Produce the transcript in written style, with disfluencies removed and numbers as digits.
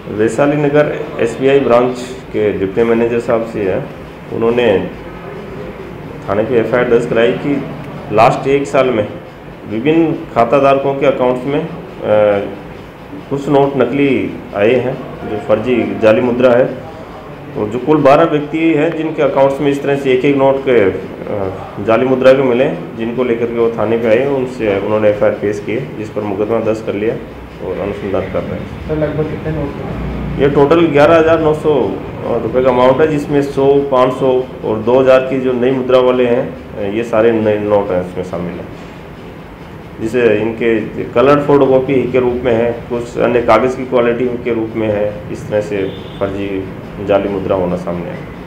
Vaishali Nagar SBI branch के deputy manager साहब से है, उन्होंने थाने पे एफआईआर दर्ज कराई कि लास्ट 1 साल में विभिन्न खाताधारकों के अकाउंट्स में कुछ नोट नकली आए हैं जो फर्जी जाली मुद्रा है, और जो कुल 12 व्यक्ति हैं जिनके अकाउंट्स में इस तरह से एक नोट के जाली मुद्रा के मिले, जिनको लेकर के वो थाने पे आए, उनसे उन्होंने एफआईआर पेश की, जिस पर मुकदमा दर्ज कर लिया और अनुसंधान कर रहे हैं। सर लगभग कितने नोट? ये टोटल 11,900 रुपये का अमाउंट है, जिसमें 100, 500 और 2,000 की जो नई मुद्रा वाले हैं, ये सारे नए नोट हैं इसमें शामिल हैं, जिसे इनके कलर फोटोकॉपी के रूप में है, कुछ अन्य कागज़ की क्वालिटी के रूप में है, इस तरह से फर्जी जाली मुद्रा होना सामने है।